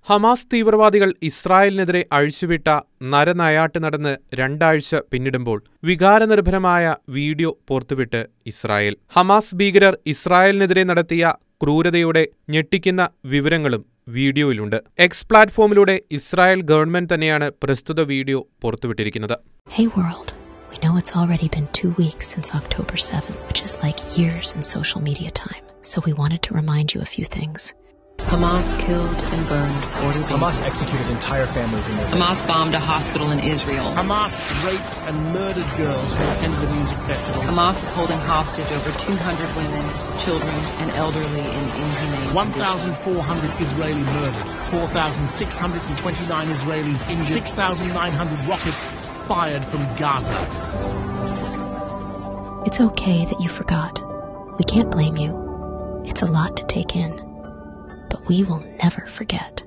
Hamas തീവ്രവാദികൾ ഇസ്രായേലിനെതിരെ അഴിച്ചുവിട്ട നരനായാട്ട് നടന്ന് 2 ആഴ്ച പിന്നിടുമ്പോൾ വികാരനിർഭരമായ വീഡിയോ പുറത്തുവിട്ട് ഇസ്രായേൽ. ഹമാസ് ഭീകരർ ഇസ്രായേലിനെതിരെ നടത്തിയ ക്രൂരതയുടെ ഞെട്ടിക്കുന്ന വിവരങ്ങളും വീഡിയോയിലുണ്ട്. എക്സ് പ്ലാറ്റ്ഫോമിലൂടെ ഇസ്രായേൽ ഗവൺമെന്റ് തന്നെയാണ് പ്രസ്തുത വീഡിയോ പുറത്തുവിട്ടിരിക്കുന്നത്. Hey world, we know it's already been 2 weeks since October 7th, which is like years in social media time. So we wanted to remind you a few things. Hamas killed and burned 40 babies. Hamas executed entire families in their Hamas bombed a hospital in Israel. Hamas raped and murdered girls who attended the music festival. Hamas is holding hostage over 200 women, children, and elderly in inhumane 1,400 Israeli murdered, 4,629 Israelis injured, 6,900 rockets fired from Gaza. It's okay that you forgot. We can't blame you. It's a lot to take in. But we will never forget.